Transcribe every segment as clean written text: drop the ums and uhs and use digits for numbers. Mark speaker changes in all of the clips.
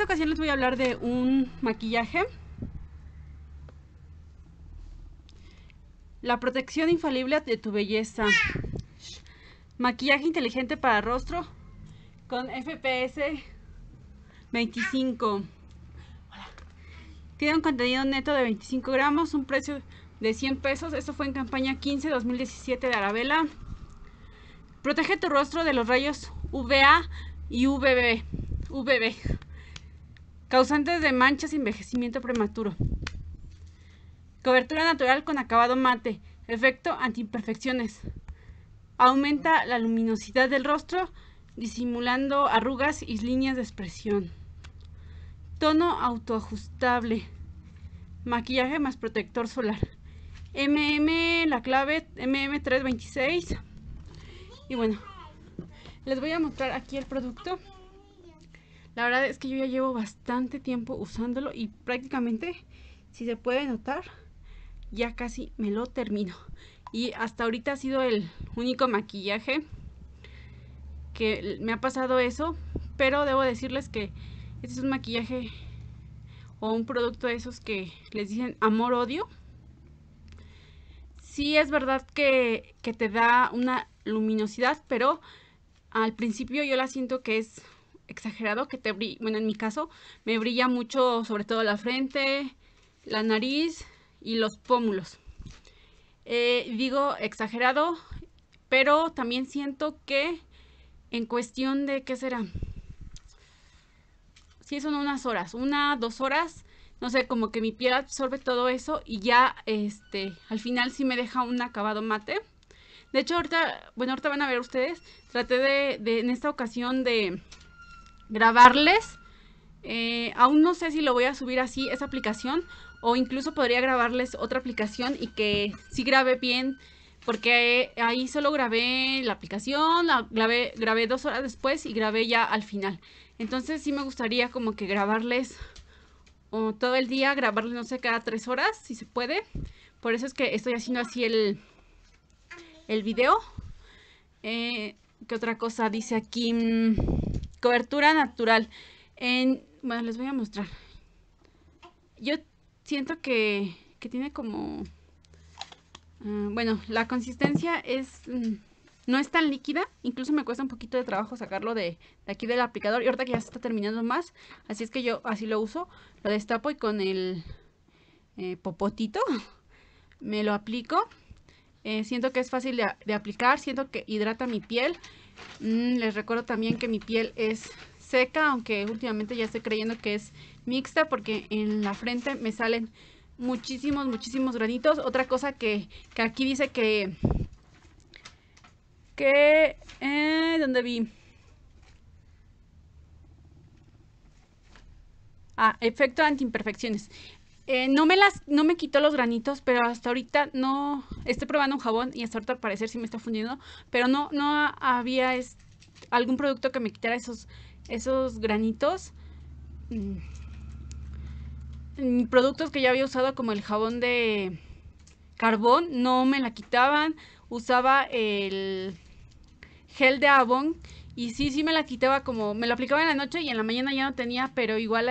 Speaker 1: ocasión les voy a hablar de un maquillaje. La protección infalible de tu belleza. Maquillaje inteligente para rostro con FPS 25. Tiene un contenido neto de 25 gramos, un precio de 100 pesos. Esto fue en campaña 15-2017 de Arabella. Protege tu rostro de los rayos UVA y UVB, causantes de manchas y envejecimiento prematuro. Cobertura natural con acabado mate, efecto antiimperfecciones. Aumenta la luminosidad del rostro, disimulando arrugas y líneas de expresión. Tono autoajustable. Maquillaje más protector solar. La clave MM326. Y bueno, les voy a mostrar aquí el producto. La verdad es que yo ya llevo bastante tiempo usándolo y prácticamente, si se puede notar, ya casi me lo termino. Y hasta ahorita ha sido el único maquillaje que me ha pasado eso. Pero debo decirles que este es un maquillaje o un producto de esos que les dicen amor-odio. Sí es verdad que te da una luminosidad, pero al principio yo la siento que es exagerado, que te brilla. Bueno, en mi caso me brilla mucho, sobre todo la frente, la nariz y los pómulos. Digo exagerado, pero también siento que en cuestión de, ¿qué será? Sí, son unas horas, 2 horas, no sé, como que mi piel absorbe todo eso y ya, al final sí me deja un acabado mate. De hecho, ahorita van a ver ustedes, traté de en esta ocasión de grabarles. Aún no sé si lo voy a subir así, esa aplicación, o incluso podría grabarles otra aplicación y que sí grabe bien, porque ahí solo grabé la aplicación, grabé 2 horas después y grabé ya al final. Entonces sí me gustaría como que grabarles todo el día, grabarles, no sé, cada 3 horas, si se puede. Por eso es que estoy haciendo así el video. ¿Qué otra cosa dice aquí? Cobertura natural. Bueno, les voy a mostrar. Yo siento que tiene como... bueno, la consistencia es... no es tan líquida. Incluso me cuesta un poquito de trabajo sacarlo de aquí del aplicador. Y ahorita que ya se está terminando más. Así es que yo así lo uso. Lo destapo y con el popotito me lo aplico. Siento que es fácil de aplicar. Siento que hidrata mi piel. Les recuerdo también que mi piel es seca, aunque últimamente ya estoy creyendo que es mixta, porque en la frente me salen muchísimos granitos. Otra cosa que aquí dice ¿dónde vi? Efecto antiimperfecciones. No me quitó los granitos, pero hasta ahorita no. Estoy probando un jabón y hasta ahorita al parecer sí me está fundiendo, pero no había algún producto que me quitara esos granitos. Productos que ya había usado, como el jabón de carbón, no me la quitaban. Usaba el gel de Avon y sí me la quitaba, como me lo aplicaba en la noche y en la mañana ya no tenía, pero igual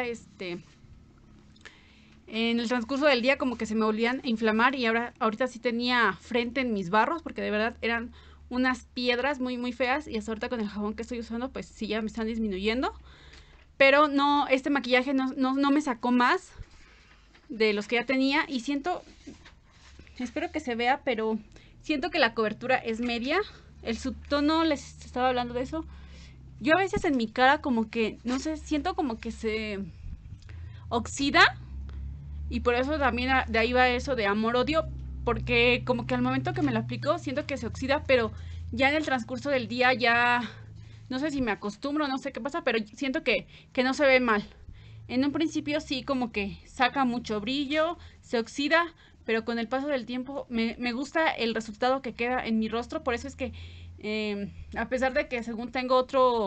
Speaker 1: en el transcurso del día como que se me volvían a inflamar. Y ahorita sí tenía frente en mis barros, porque de verdad eran unas piedras muy feas. Y hasta ahorita con el jabón que estoy usando, pues sí ya me están disminuyendo. Pero no, este maquillaje no me sacó más de los que ya tenía. Y espero que se vea, pero siento que la cobertura es media. El subtono, les estaba hablando de eso. Yo a veces en mi cara como que, no sé, siento como que se oxida. Y por eso también de ahí va eso de amor-odio, porque como que al momento que me lo aplico siento que se oxida, pero ya en el transcurso del día ya no sé si me acostumbro, no sé qué pasa, pero siento que no se ve mal. En un principio sí como que saca mucho brillo, se oxida, pero con el paso del tiempo me gusta el resultado que queda en mi rostro. Por eso es que a pesar de que según tengo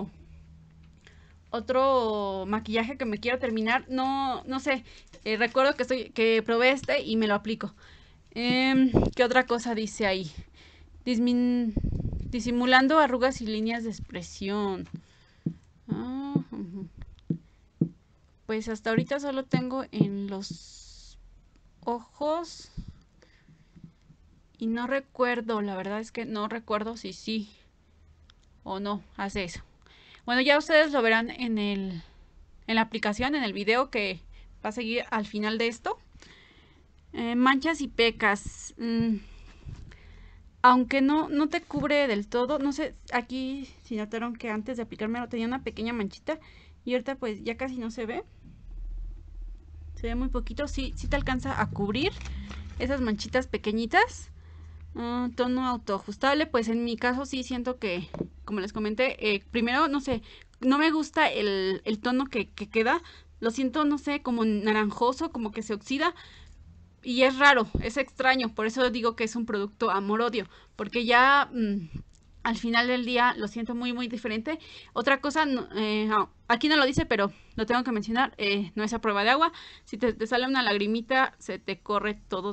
Speaker 1: otro maquillaje que me quiero terminar, no sé, recuerdo que probé y me lo aplico. ¿Qué otra cosa dice ahí? Disimulando arrugas y líneas de expresión. pues hasta ahorita solo tengo en los ojos. Y no recuerdo, la verdad es que no recuerdo si sí o no hace eso. Bueno, ya ustedes lo verán en la aplicación, en el video que va a seguir al final de esto. Manchas y pecas. Aunque no te cubre del todo. No sé, aquí si notaron que antes de aplicármelo tenía una pequeña manchita. Y ahorita pues ya casi no se ve. Se ve muy poquito. Sí te alcanza a cubrir esas manchitas pequeñitas. Tono autoajustable, pues en mi caso sí siento que, como les comenté, primero, no sé, no me gusta el tono que queda, lo siento, no sé, como naranjoso, como que se oxida, y es raro, es extraño, por eso digo que es un producto amor-odio, porque ya al final del día lo siento muy, muy diferente. Otra cosa, no, aquí no lo dice, pero lo tengo que mencionar, no es a prueba de agua, si te sale una lagrimita, se te corre todo.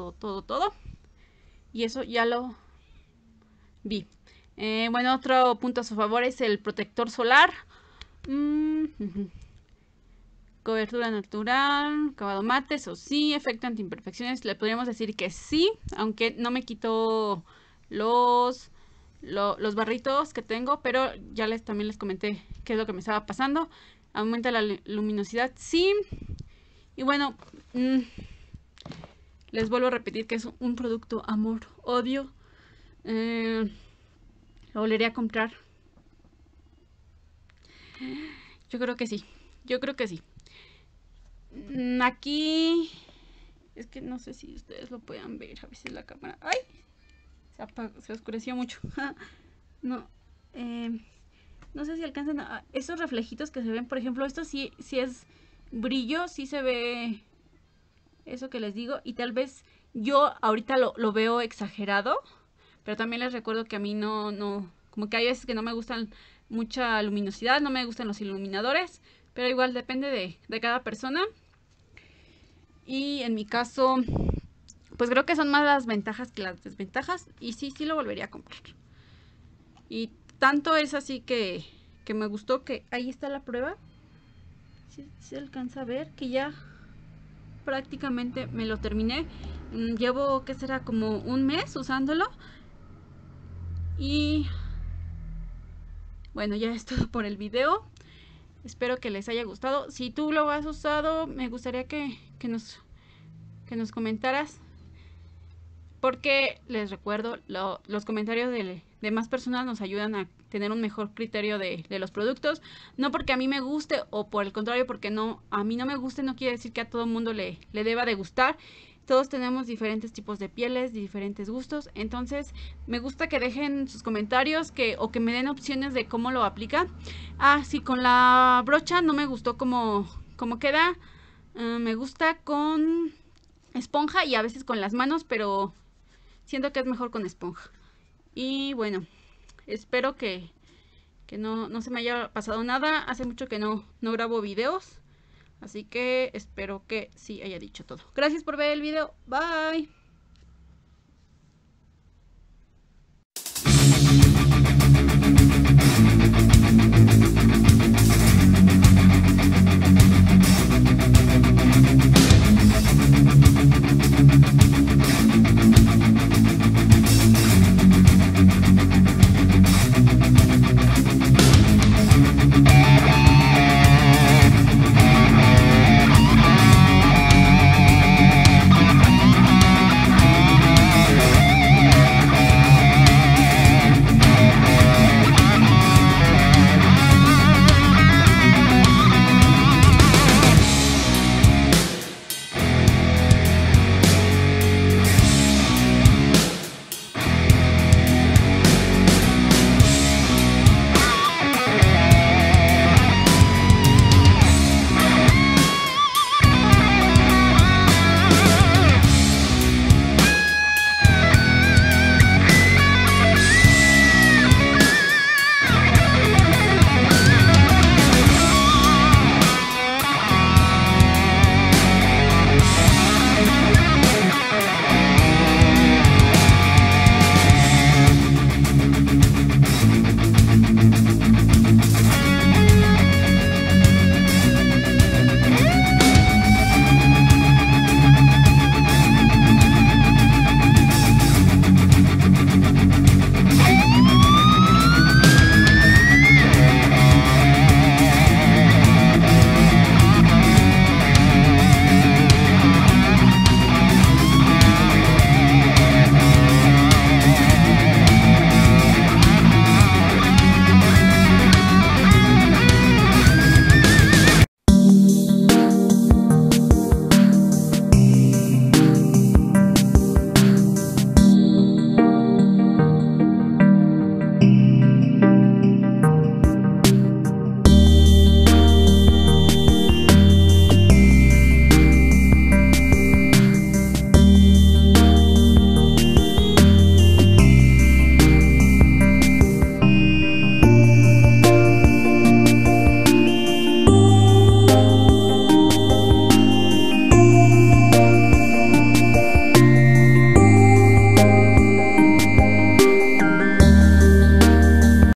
Speaker 1: Y eso ya lo vi. Bueno, otro punto a su favor es el protector solar. Cobertura natural, acabado mate, eso sí, efecto antiimperfecciones, le podríamos decir que sí, aunque no me quitó los barritos que tengo, pero ya también les comenté qué es lo que me estaba pasando. Aumenta la luminosidad, sí. Y bueno, les vuelvo a repetir que es un producto amor-odio. ¿Lo volvería a comprar? Yo creo que sí. Aquí es que no sé si ustedes lo puedan ver. A veces la cámara. ¡Ay! Se oscureció mucho. No. No sé si alcanzan esos reflejitos que se ven. Por ejemplo, esto sí es brillo. Sí se ve eso que les digo. Y tal vez yo ahorita lo veo exagerado. Pero también les recuerdo que a mí no. Como que hay veces que no me gustan mucha luminosidad. No me gustan los iluminadores. Pero igual depende de cada persona. Y en mi caso, pues creo que son más las ventajas que las desventajas. Y sí lo volvería a comprar. Y tanto es así que me gustó que ahí está la prueba. Si se alcanza a ver que ya prácticamente me lo terminé. Llevo, ¿qué será? Como un mes usándolo. Y bueno, ya es todo por el video. Espero que les haya gustado. Si tú lo has usado, me gustaría que nos comentaras. Porque les recuerdo, los comentarios de más personas nos ayudan a tener un mejor criterio de los productos. No porque a mí me guste o por el contrario porque a mí no me guste, no quiere decir que a todo el mundo le deba de gustar. Todos tenemos diferentes tipos de pieles, diferentes gustos. Entonces me gusta que dejen sus comentarios o que me den opciones de cómo lo aplican. Sí, con la brocha no me gustó como queda. Me gusta con esponja y a veces con las manos, pero siento que es mejor con esponja. Y bueno, espero que no se me haya pasado nada. Hace mucho que no grabo videos. Así que espero que sí haya dicho todo. Gracias por ver el video. Bye.